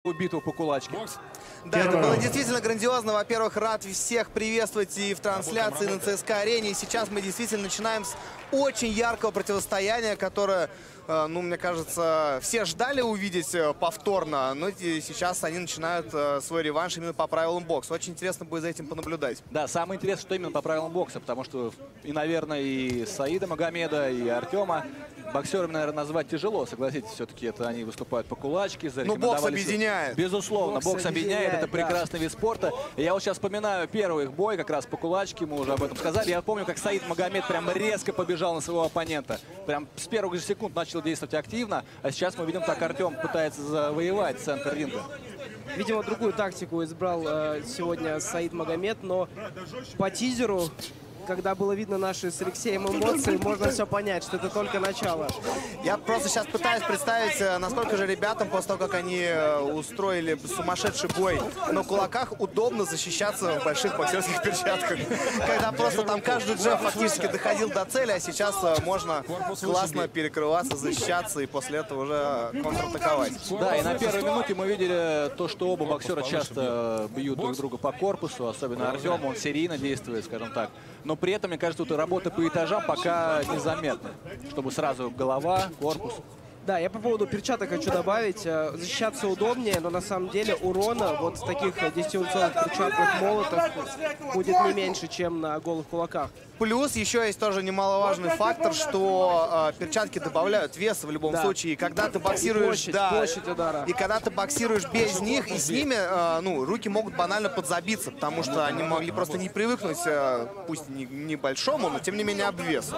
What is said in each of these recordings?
битву по кулачке. Да, это было действительно грандиозно. Во-первых, рад всех приветствовать и в трансляции на ЦСКА-арене. И сейчас мы действительно начинаем с очень яркого противостояния, которое, ну, мне кажется, все ждали увидеть повторно. Но сейчас они начинают свой реванш именно по правилам бокса. Очень интересно будет за этим понаблюдать. Да, самое интересное, что именно по правилам бокса, потому что и, наверное, и Саида Магомеда, и Артема боксерами, наверное, назвать тяжело, согласитесь, все-таки это они выступают по кулачке. Ну, бокс объединяет. Безусловно, бокс объединяет, это прекрасный вид спорта. И я вот сейчас вспоминаю первый их бой, как раз по кулачке, мы уже об этом сказали. Я помню, как Саид Магомед прям резко побежал на своего оппонента. Прям с первых же секунд начал действовать активно, а сейчас мы видим, так Артем пытается завоевать центр ринга. Видимо, другую тактику избрал сегодня Саид Магомед, но по тизеру, когда было видно наши с Алексеем эмоции, можно все понять, что это только начало. Я просто сейчас пытаюсь представить, насколько же ребятам, после того, как они устроили сумасшедший бой на кулаках, удобно защищаться в больших боксерских перчатках. Когда просто там каждый джеб фактически доходил до цели, а сейчас можно классно перекрываться, защищаться и после этого уже контратаковать. Да, и на первой минуте мы видели то, что оба боксера часто бьют друг друга по корпусу, особенно Артем, он серийно действует, скажем так. Но при этом, мне кажется, тут работа по этажам пока незаметна, чтобы сразу голова, корпус. Да, я по поводу перчаток хочу добавить. Защищаться удобнее, но на самом деле урона вот в таких 10-унционных перчатках молотов будет не меньше, чем на голых кулаках. Плюс еще есть тоже немаловажный фактор, что перчатки добавляют веса в любом случае. И когда ты боксируешь, площадь удара. И когда ты боксируешь без них, и с ними, ну, руки могут банально подзабиться, потому что они могли просто не привыкнуть, пусть небольшому, но тем не менее обвесу.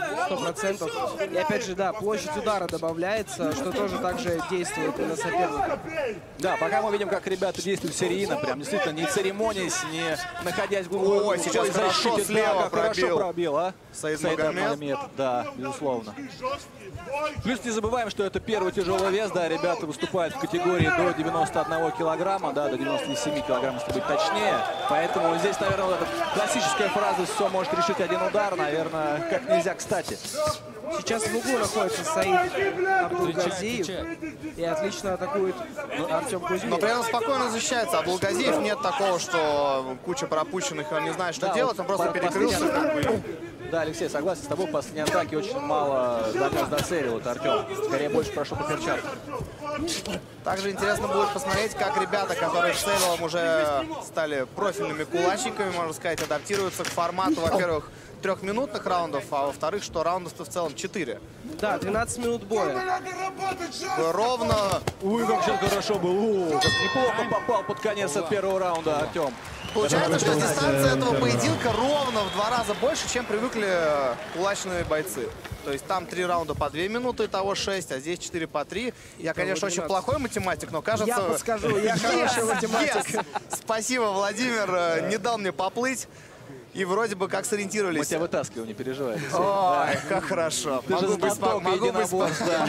100%. И опять же, да, площадь удара добавляется, что тоже также действует и на соперника. Да, пока мы видим, как ребята действуют серийно, прям действительно не церемонясь, не находясь глубоко. Ой, сейчас хорошо слева пробил, а? Саид Магомед. Да, безусловно. Плюс не забываем, что это первый тяжелый вес, да, ребята выступают в категории до 91 килограмма, да, до 97 килограмм, если быть точнее. Поэтому здесь, наверное, вот эта классическая фраза «все может решить один удар», наверное, как нельзя кстати. Сейчас в углу находится Саид Абдулгазиев и отлично атакует Артем Кузьмин. Но при этом спокойно защищается. Абдулгазиев нет такого, что куча пропущенных, он не знает, что делать, он просто перекрылся. Да, Алексей, согласен с тобой, в последней атаке очень мало донес до цели, вот Артем. Скорее больше прошел по перчаткам. Также интересно будет посмотреть, как ребята, которые в целом уже стали профильными кулачниками, можно сказать, адаптируются к формату, во-первых, 3-минутных раундов, а во-вторых, что раундов-то в целом 4. Да, 12 минут боя. Ровно. Ой, как сейчас хорошо был. Как неплохо попал под конец от первого раунда Артем. Получается, что дистанция этого поединка ровно в 2 раза больше, чем привыкли кулачные бойцы. То есть там 3 раунда по 2 минуты, итого 6, а здесь 4 по 3. Я, конечно, очень плохой математик, но кажется... Я подскажу, я хороший математик. Спасибо, Владимир, не дал мне поплыть. И вроде бы как сориентировались. Мы тебя вытаскиваем, не переживай. Ой, как хорошо. Могу быть спокойным.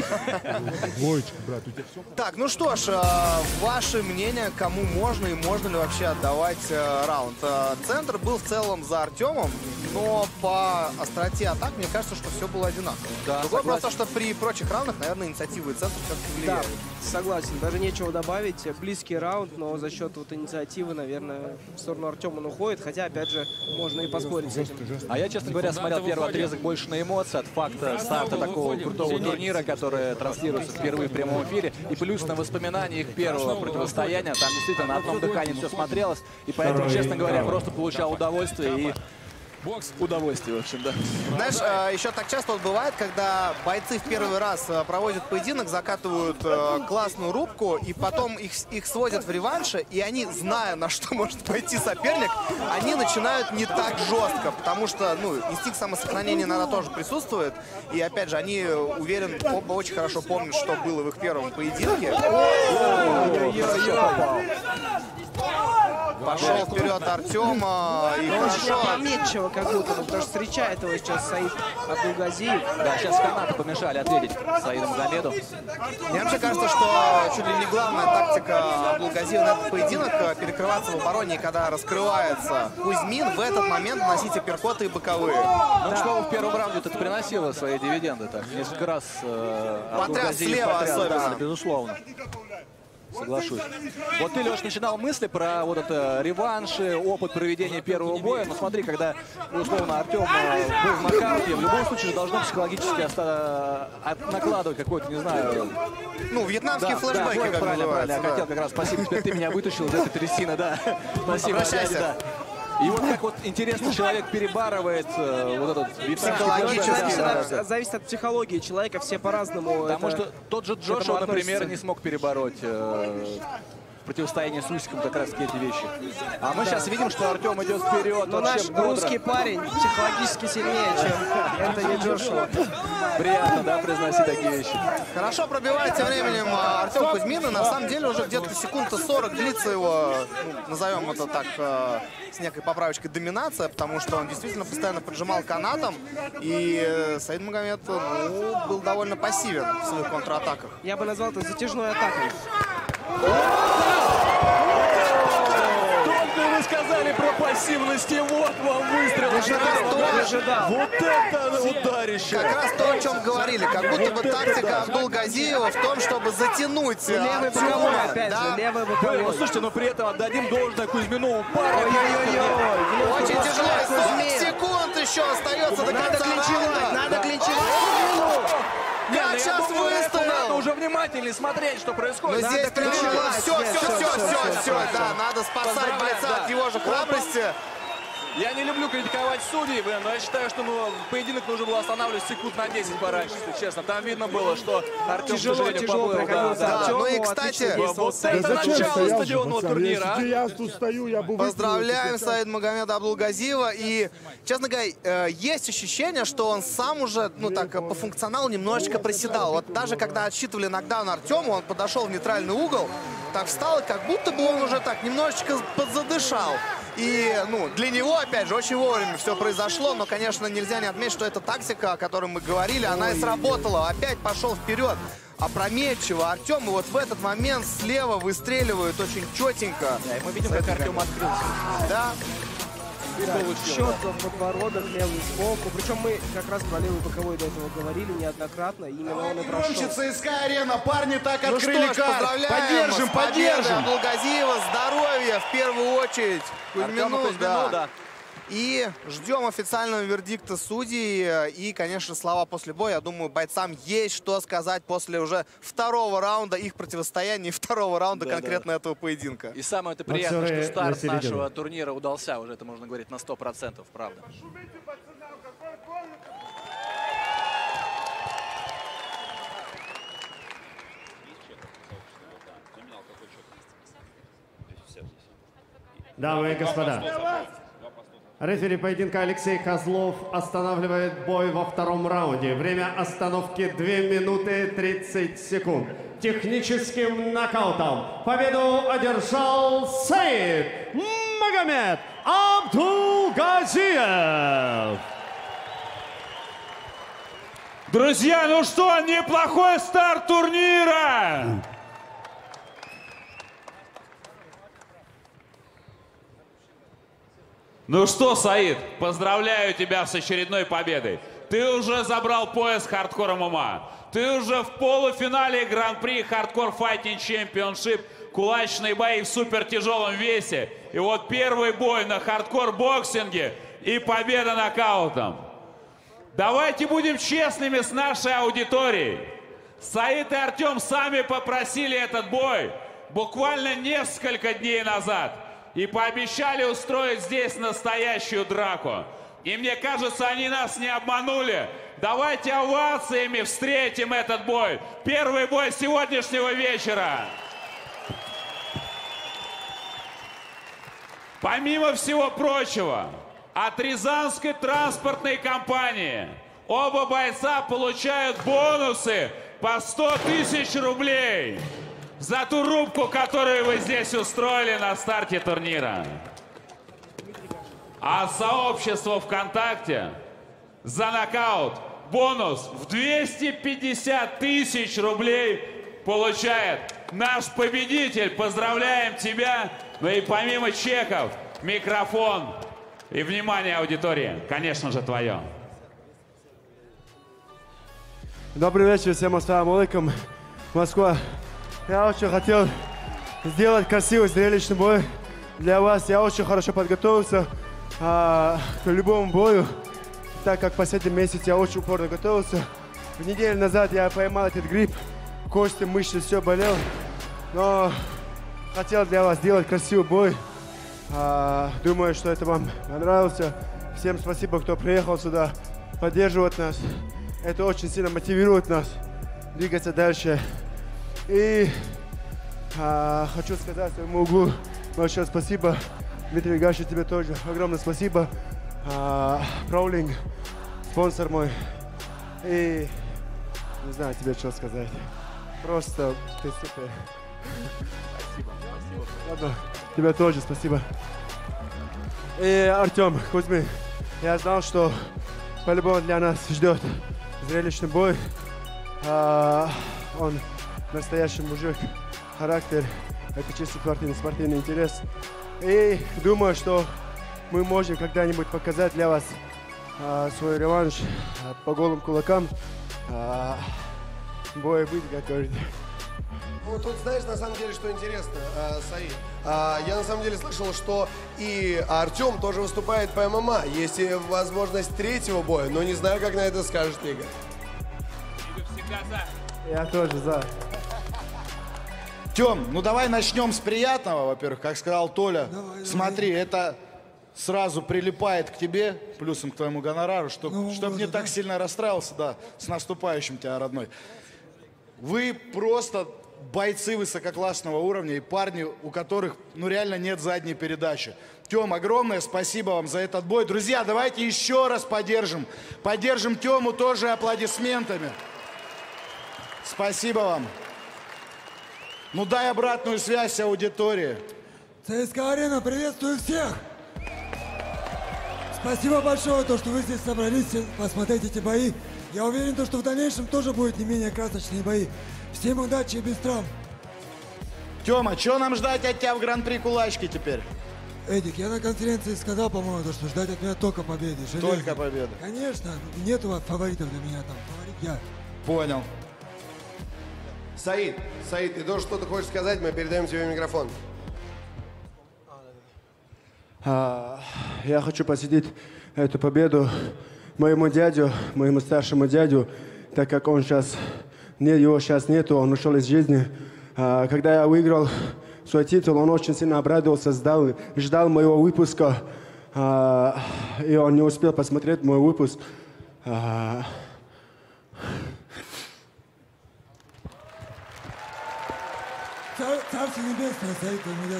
Так, ну что ж, ваше мнение, кому можно и можно ли вообще отдавать раунд? Центр был в целом за Артемом, но по остроте атак, мне кажется, что все было одинаково. Да, другой просто, что при прочих раундах, наверное, инициативы центра все-таки влияют. Да, согласен, даже нечего добавить. Близкий раунд, но за счет вот инициативы, наверное, в сторону Артема он уходит. Хотя, опять же, можно и поспорить с этим. А я, честно говоря, смотрел первый отрезок больше на эмоции от факта старта такого крутого турнира, который транслируется впервые в прямом эфире. И плюс на воспоминаниях первого противостояния. Там действительно на одном дыхании все смотрелось. И поэтому, честно говоря, просто получал удовольствие и... Удовольствие, в общем, да. Знаешь, еще так часто вот бывает, когда бойцы в первый раз проводят поединок, закатывают классную рубку, и потом их сводят в реванше, и они, зная, на что может пойти соперник, они начинают не так жестко, потому что, ну, инстинкт самосохранения иногда тоже присутствует, и, опять же, они, уверен, оба очень хорошо помнят, что было в их первом поединке. Пошел вперед Артем, и хорошо. Опрометчиво как будто, потому что встречает его сейчас Саид Абдулгазиев. Да, сейчас канаты помешали ответить Саиду Магомеду. Мне вообще кажется, что чуть ли не главная тактика Абдулгазиева на этот поединок — перекрываться в обороне, и когда раскрывается Кузьмин, в этот момент наносить апперкоты и боковые. Ну, да. Что в первом раунде это приносило свои дивиденды. Так, несколько раз потряс слева особенно. Да, безусловно. соглашусь. Вот ты, Леш, начинал мысли про вот это реванши, опыт проведения первого боя. Но смотри, когда, условно, Артем был в нокауте, в любом случае должно психологически накладывать какой-то, не знаю... Ну, вьетнамские флешбеки, как правильно. Я хотел как раз, спасибо, теперь ты меня вытащил из этой трясины, да. Спасибо, обращайся. И вот как вот интересно человек перебарывает вот этот психологически. Зависит от психологии человека, все по-разному. Потому что тот же Джошуа, например, не смог перебороть в противостоянии с Усиком как раз эти вещи. А мы сейчас видим, что Артем идет вперед. Но наш русский парень психологически сильнее, чем Энтони Джошуа. Приятно, да, произносить такие вещи. Хорошо пробивает тем временем Артем Кузьмин. И на самом деле уже где-то секунд 40 длится его, назовем это так, с некой поправочкой, доминация, потому что он действительно постоянно поджимал канатом. И Саид Магомед был довольно пассивен в своих контратаках. Я бы назвал это затяжной атакой. Только вы сказали про пассивность, и вот вам выстрел. Вот это ударище. Как раз то, о чем говорили. Как будто бы тактика Абдулгазиева в том, чтобы затянуть левый боковой, опять же, левый боковой. Ну, слушайте, но при этом отдадим должное Кузьмину. Очень тяжело. 40 секунд еще остается до конца раунда. Надо клинчевать. Как сейчас выставил? Надо уже внимательнее смотреть, что происходит. Но здесь прям все. Да, надо спасать бойца от его же храбрости. Я не люблю критиковать судей, но я считаю, что поединок нужно было останавливать секунд на 10 пораньше, если честно. Там видно было, что Артем, к сожалению, поплыл. Ну и, кстати, вот это начало стадионного турнира. Я тут стою, я бы поздравляем Саида Магомеда Абдулгазиева. И, честно говоря, есть ощущение, что он сам уже, ну так, по функционалу немножечко приседал. Вот даже когда отсчитывали нокдаун Артему, он подошел в нейтральный угол, так встал, и как будто бы он уже так немножечко подзадышал. И, ну, для него, опять же, очень вовремя все произошло, но, конечно, нельзя не отметить, что эта тактика, о которой мы говорили, она и сработала. Опять пошел вперед, опрометчиво. Артем и вот в этот момент слева выстреливает очень четенько. Да, и мы видим, как Артем открылся. Да. Счет в подбородок, левый сбоку. Причем мы как раз про левый боковой до этого говорили неоднократно. Именно он и прошел. Кончится СК-арена. Парни так Ну открыли что ж, поздравляем. Поддержим. Абдулгазиева, здоровья в первую очередь. Кузьмину, да. И ждем официального вердикта судей. И, конечно, слова после боя. Я думаю, бойцам есть что сказать после уже второго раунда их противостояния и второго раунда конкретно этого поединка. И самое это приятно, что старт нашего турнира удался. Уже это можно говорить на 100%, правда. Дамы и господа, рефери поединка Алексей Козлов останавливает бой во втором раунде. Время остановки 2 минуты 30 секунд. Техническим нокаутом победу одержал Саид Магомед Абдулгазиев. Друзья, ну что, неплохой старт турнира! Ну что, Саид, поздравляю тебя с очередной победой. Ты уже забрал пояс Hardcore MMA. Ты уже в полуфинале Гран-при Hardcore Fighting Championship. Кулачные бои в супертяжелом весе. И вот первый бой на хардкор-боксинге и победа нокаутом. Давайте будем честными с нашей аудиторией. Саид и Артем сами попросили этот бой буквально несколько дней назад. И пообещали устроить здесь настоящую драку. И мне кажется, они нас не обманули. Давайте овациями встретим этот бой. Первый бой сегодняшнего вечера. Помимо всего прочего, от Рязанской транспортной компании оба бойца получают бонусы по 100 000 рублей. За ту рубку, которую вы здесь устроили на старте турнира. А сообщество ВКонтакте за нокаут бонус в 250 000 рублей получает наш победитель. Поздравляем тебя. Ну и помимо чеков, микрофон и внимание аудитории, конечно же, твое. Добрый вечер всем, ассаламу алейкум. Москва. Я очень хотел сделать красивый, зрелищный бой для вас. Я очень хорошо подготовился к любому бою, так как последний месяц я очень упорно готовился. Неделю назад я поймал этот грипп, кости, мышцы, все болел. Но хотел для вас сделать красивый бой. Думаю, что это вам понравился. Всем спасибо, кто приехал сюда, поддерживает нас. Это очень сильно мотивирует нас двигаться дальше. И хочу сказать своему углу большое спасибо. Дмитрий Гаша, тебе тоже огромное спасибо. Краулинг, спонсор мой. И не знаю тебе, что сказать. Просто ты супер. Спасибо. Ладно, тебе тоже спасибо. И Артем Кузьмин, я знал, что по-любому для нас ждет зрелищный бой. Он настоящий мужик, характер, это чисто спортивный интерес. И думаю, что мы можем когда-нибудь показать для вас свой реванш по голым кулакам. Бой будет, как говорится. Ну, тут, знаешь, на самом деле, что интересно, Саид. Я на самом деле слышал, что и Артем тоже выступает по ММА. Есть и возможность третьего боя, но не знаю, как на это скажет Игорь. Я тоже за. Тём, ну давай начнем с приятного, во-первых, как сказал Толя. Смотри, это сразу прилипает к тебе, плюсом к твоему гонорару, чтобы не так сильно расстраивался, да, с наступающим тебя, родной. Вы просто бойцы высококлассного уровня и парни, у которых, ну, реально нет задней передачи. Тём, огромное спасибо вам за этот бой. Друзья, давайте еще раз поддержим. Поддержим Тёму тоже аплодисментами. Спасибо вам. Ну, дай обратную связь аудитории. ЦСКА-арена, приветствую всех! Спасибо большое, то, что вы здесь собрались посмотреть эти бои. Я уверен, что в дальнейшем тоже будут не менее красочные бои. Всем удачи и без травм. Тёма, что нам ждать от тебя в Гран-при Кулачки теперь? Эдик, я на конференции сказал, по-моему, что ждать от меня только победы. Железно. Только победы. Конечно, нету фаворитов для меня там. Фаворит я. Понял. Саид, ты тоже что-то хочешь сказать? Мы передаем тебе микрофон. Я хочу посвятить эту победу моему дядю, моему старшему дядю, так как он сейчас, его сейчас нету, он ушел из жизни. Когда я выиграл свой титул, он очень сильно обрадовался, ждал моего выпуска, и он не успел посмотреть мой выпуск. Царство небесное, Саид, твоему дяде.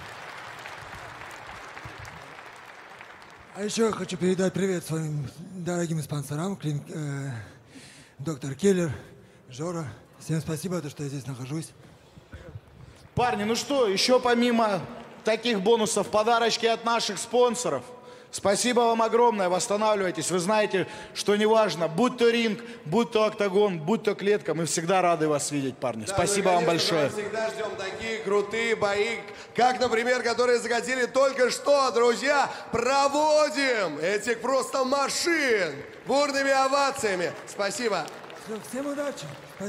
А еще я хочу передать привет своим дорогим спонсорам, доктор Келлер, Жора. Всем спасибо, что я здесь нахожусь. Парни, ну что, еще помимо таких бонусов, подарочки от наших спонсоров. Спасибо вам огромное, восстанавливайтесь. Вы знаете, что неважно, будь то ринг, будь то октагон, будь то клетка, мы всегда рады вас видеть, парни. Да, спасибо вам большое. Мы всегда ждем такие крутые бои, как, например, которые закатили только что, друзья. Проводим этих просто машин бурными овациями. Спасибо. Все, всем удачи.